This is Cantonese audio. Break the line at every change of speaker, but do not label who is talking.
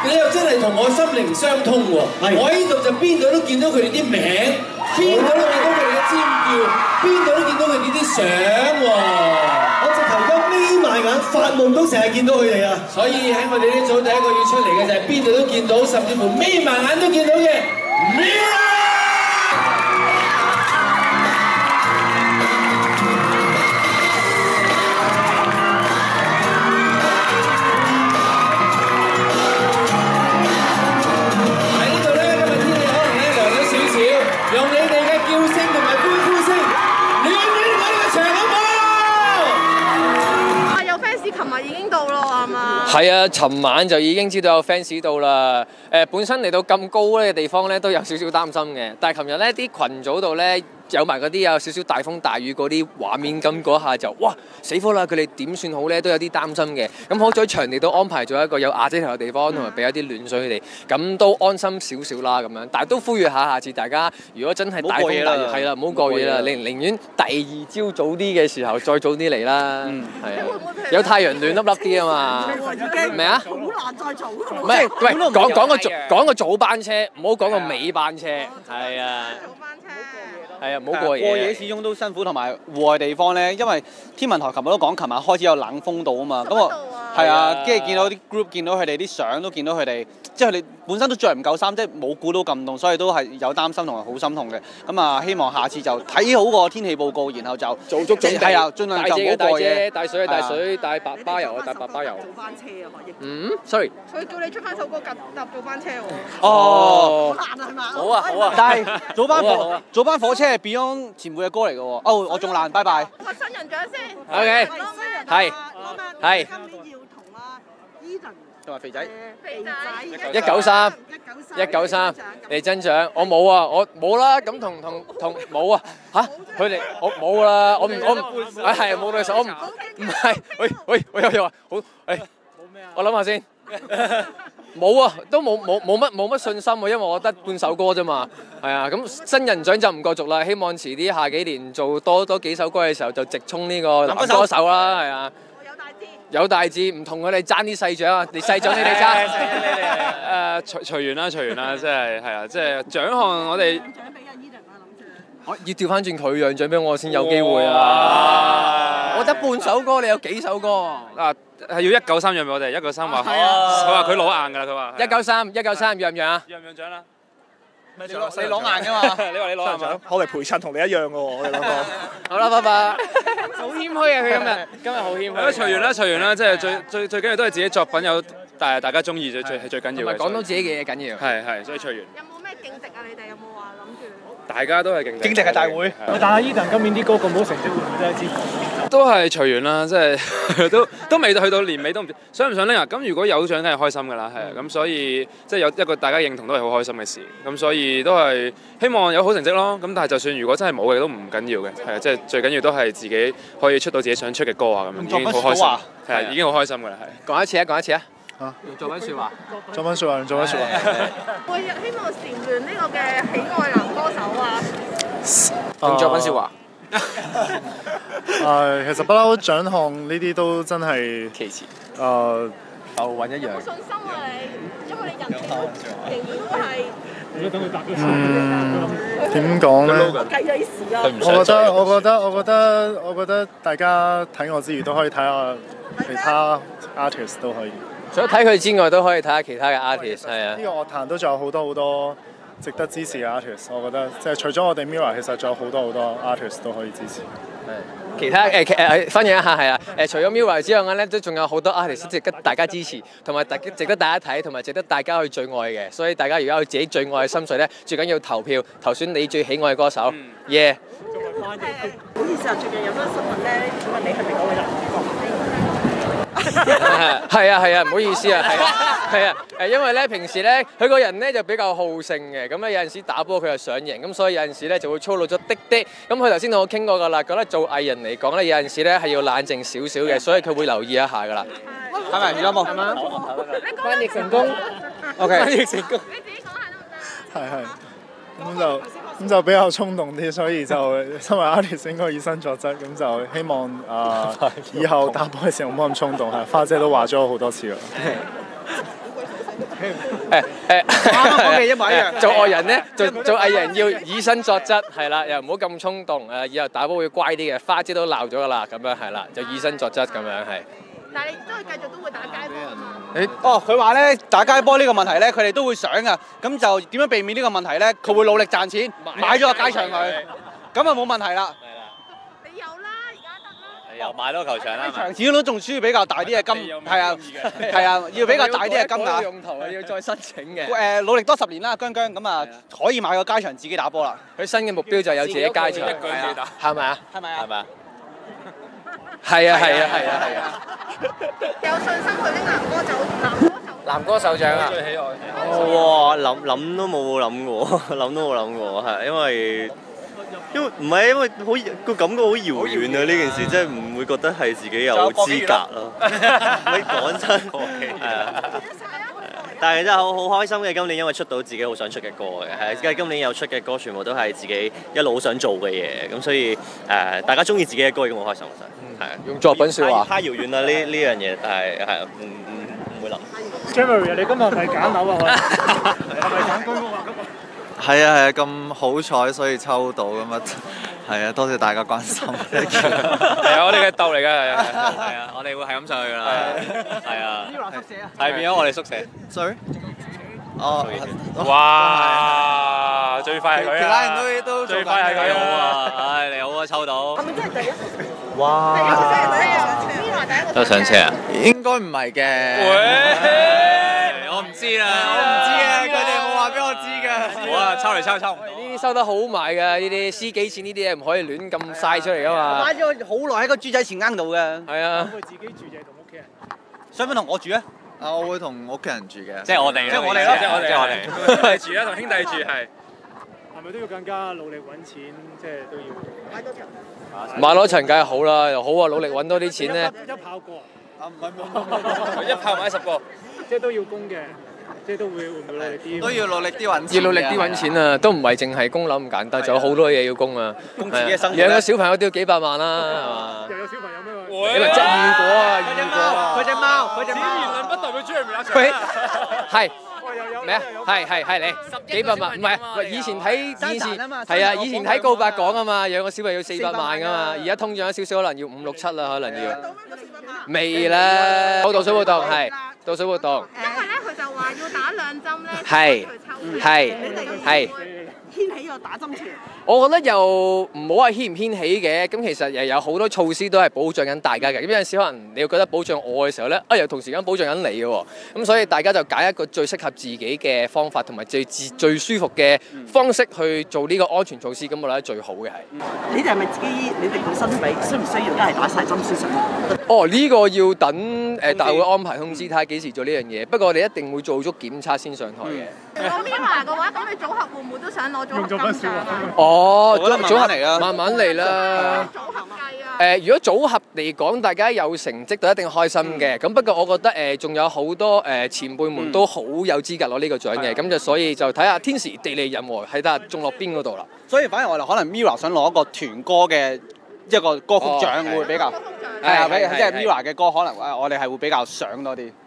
你又真係同我心靈相通喎！我喺呢度就邊度都見到佢哋啲名，邊度都見到佢哋嘅尖叫，邊度都見到佢哋啲相喎！
我直頭而家眯埋眼發夢都成日見到佢哋啊！
所以喺我哋呢組第一個要出嚟嘅就係邊度都見到，甚至乎眯埋眼都見到嘅 Mirror。用你哋嘅叫聲同埋歡呼聲，暖暖我呢個場好冇？
有 fans 琴日已經到咯，係嘛？
係啊，尋晚就已經知道有 fans 到啦。本身嚟到咁高嘅地方咧，都有少少擔心嘅。但係琴日咧，啲群組度咧有埋嗰啲有少少大風大雨嗰啲畫面，咁嗰下就哇死火啦！佢哋點算好咧？都有啲擔心嘅。咁好在場地都安排咗一個有瓦遮頭嘅地方，同埋俾一啲暖水佢哋，咁都安心少少啦咁樣。但係都呼籲下次大家如果真係大風大雨，係啦，唔好過夜啦，寧願第二朝早啲嘅時候再早啲嚟啦。係啊，有太陽暖粒粒啲啊嘛。咩啊？好難再早。唔係，喂，講個早班車，唔好講個尾班車。係啊。早班車。係啊，唔好過夜。
過夜始終都辛苦，同埋戶外地方咧，因為天文台琴日都講，琴晚開始有冷風到啊嘛。咁我係啊，跟住見到啲 group， 見到佢哋啲相，都見到佢哋，即係佢哋本身都着唔夠衫，即係冇估到咁凍，所以都係有擔心同埋好心痛嘅。咁啊，希望下次就睇好個天氣報告，然後就
做足準備。
係啊，盡量就唔好過夜。
帶水帶水，帶白巴油啊，帶白巴油。
早班車啊，
sorry。
佢叫你出翻首歌搭早班車喎。
哦。
好難係嘛？
好啊好啊。但係早班火車係 Beyond 前輩嘅歌嚟嘅喎。哦，我仲難，拜拜。
個新人獎先。
OK。係。係。
今年要同阿 Eden
同埋肥仔。
肥仔。
193嚟增長，我冇啊，我冇啦，咁同冇啊嚇，佢哋我冇啦，我唔係冇對手，我唔係，喂有話好誒，我諗下先，冇啊，都冇乜信心啊，因為我得半首歌啫嘛，係啊，咁新人獎就唔過續啦，希望遲啲下幾年做多幾首歌嘅時候就直衝呢個男歌手啦，係啊。有大志，唔同佢哋爭啲細獎啊！你細獎你哋爭，
隨緣啦，即係係啊，即係獎項我哋
我要調翻轉佢讓獎俾我先有機會啊！我得半首歌，你有幾首歌？
係要193讓俾我哋，193話，佢話佢攞硬㗎啦，佢話。
193讓唔讓啊？
讓唔讓獎啦？
你攞硬㗎嘛？
你話你攞硬獎，
我嚟陪襯同你一樣㗎喎，我哋兩個。
好啦，拜拜。好謙虛啊！佢今日好謙虛。
隨緣啦，即係最緊要都係自己作品有大家中意最緊要嘅。
同埋講到自己嘅嘢緊要。
係，所以隨緣。
有冇咩競值啊？你哋有冇話諗住？
大家都係競
值係大會。
但係 Eden 今年啲歌咁好成績，會唔會真係支持？
都係隨緣啦，即係都未去到年尾都唔知想唔想拎啊！咁如果有獎梗係開心㗎啦，係啊，咁所以即係有一個大家認同都係好開心嘅事，咁所以都係希望有好成績咯。咁但係就算如果真係冇嘅都唔緊要嘅，係啊，即係最緊要都係自己可以出到自己想出嘅歌啊，咁樣已經好開心，係啊，已經好開心㗎啦，係。
講一次啊！用作品説話。
作品説話。
我希望蟬聯呢個嘅喜愛男歌手啊！
用作品説話。
其實不嬲獎項呢啲都真係
其次。
浮
雲一樣。
有冇信心啊你？因為你人仍然都係。
如果等佢答咗
點講咧？
計計時啊！
我覺得大家睇我之餘都可以睇下其他 artist 都可以。
除咗睇佢之外，都可以睇下其他嘅 artist， 係啊。
呢個樂壇都仲有好多值得支持嘅 artist， 我覺得即係除咗我哋 Mirror，其實仲有好多 artist 都可以支持。
其他分享一下係啊，除咗 Mirror 之外咧，都仲有好多 artist 值得大家支持，同埋值得大家睇，同埋值得大家去最愛嘅。所以大家如果有自己最愛嘅心水咧，最緊要投票投選你最喜愛嘅歌手。耶！
唔好意思啊，最近有單新聞咧，請問你係咪嗰位男主角？
係啊，唔好意思啊，係啊，因為咧平時咧佢個人咧就比較好勝嘅，咁咧有陣時打波佢就想贏，咁所以有陣時咧就會粗魯咗啲。咁佢頭先同我傾過㗎啦，覺得做藝人嚟講咧有陣時咧係要冷靜少少嘅，所以佢會留意一下㗎啦。
係咪？有冇？
翻譯成功。OK。翻譯成功。
你自己講下得唔得？
係。咁就比較衝動啲，所以就身為 artist 應該以身作則，咁就希望以後打波嘅時候唔好咁衝動。係花姐都話咗好多次啦。
講嘅一模一樣。
做藝人咧，做藝人要以身作則，係啦，又唔好咁衝動。以後打波會乖啲嘅，花姐都鬧咗㗎啦，咁樣係啦，就以身作則咁樣係。
但係你都係繼續都會打街波啊嘛。
佢話咧打街波呢個問題咧，佢哋都會想噶，咁就點樣避免呢個問題咧？佢會努力賺錢，買咗個街場佢，咁啊冇問題啦。
你有啦，而家得啦。
又買多球場啦，
場始終都仲需要比較大啲嘅金，係啊，要比較大啲嘅金額。
用途要再申請嘅。
努力多10年啦，姜咁啊，可以買個街場自己打波啦。
佢新嘅目標就有自己街場，
一個人自己打，
係咪啊？
係咪啊？
係啊！
有信心去拎
男歌手獎啊！
最喜愛。
哇！諗都冇諗過，係因為唔係因為好個感覺好遙遠啊！呢件事真係唔會覺得係自己有資格咯。你講真，係啊。但係真係好開心嘅，今年因為出到自己好想出嘅歌嘅，係因為今年有出嘅歌全部都係自己一路好想做嘅嘢，咁所以大家中意自己嘅歌已經好開心晒，係
用作品説話。
太遙遠啦呢樣嘢，但係唔會諗。
Jeremy，你今日係咪揀樓啊？係咪揀公屋啊？
係啊，咁好彩所以抽到咁啊！係啊，多謝大家關心。
係啊，我哋嘅竇嚟㗎，係啊，
我哋會係咁上去㗎啦，係啊，
係變咗我哋宿舍。
Sorry。哦。
哇！最快係佢啊！
其他人都
最快係佢
好啊！唉，你好啊，抽到。
係咪真係第一？
哇！
都上車啊？
應該唔係嘅。
我唔知啦，
佢哋冇話俾我知㗎。
好啊，抽嚟抽唔到。
呢啲收得好埋㗎，呢啲私己錢呢啲嘢唔可以亂咁嘥出嚟㗎嘛。
買咗好耐喺個豬仔錢罌度嘅。
係啊。
會自己住定係同屋企人？
想唔想同我住啊？
我會同屋企人住嘅。
即係我哋咯，
即係我哋住啦，同兄弟住係。
係咪都要更加努力揾錢？即係都要
買多層。
買多層梗係好啦，又好啊，努力揾多啲錢咧。
一炮過
唔係，
一炮買10個。
即係都要供嘅，即係會唔會努力啲？
都要努力啲揾錢。
要努力啲揾錢啊，都唔係淨係供樓咁簡單，仲有好多嘢要供啊。
供自己嘅生活。
養個小朋友都要幾百萬啦，係嘛？
又有小朋友咩？
你咪即係如果啊，
佢隻貓，
言論不代表朱偉明
佢係咩啊？係你幾百萬唔係喂，以前睇係啊，以前睇告白講啊嘛，養個小朋友要400萬噶嘛，而家通脹咗少少，可能要5、6、7啦，可能要。未啦，倒水活動係倒水活動。
因為咧，佢就話要打2針咧，
係
掀起個打針潮。
我覺得又唔好話牽唔牽起嘅，咁其實又有好多措施都係保障緊大家嘅。咁有陣時可能你會覺得保障我嘅時候咧，又同時間保障緊你嘅喎。咁所以大家就揀一個最適合自己嘅方法，同埋最舒服嘅方式去做呢個安全措施，咁我覺得最好嘅係。
你哋係咪自己？你哋本身需唔需要一係打晒針先上？
哦，呢個要等大會安排通知，睇下幾時做呢樣嘢。不過我哋一定會做足檢測先上台嘅。
如果 Mirror 嘅話，咁你組合會唔會都想攞組合金獎啊？
哦，
我覺得慢慢嚟啦，
慢慢嚟啦。
組合計啊！
如果組合嚟講，大家有成績就一定開心嘅。咁不過我覺得仲有好多前輩們都好有資格攞呢個獎嘅。咁就所以就睇下天時地利人和，睇下中落邊嗰度啦。
所以反而我哋可能 Mirror 想攞一個團歌嘅一個歌曲獎會比較係啊，即係 Mirror 嘅歌可能我哋係會比較想多啲。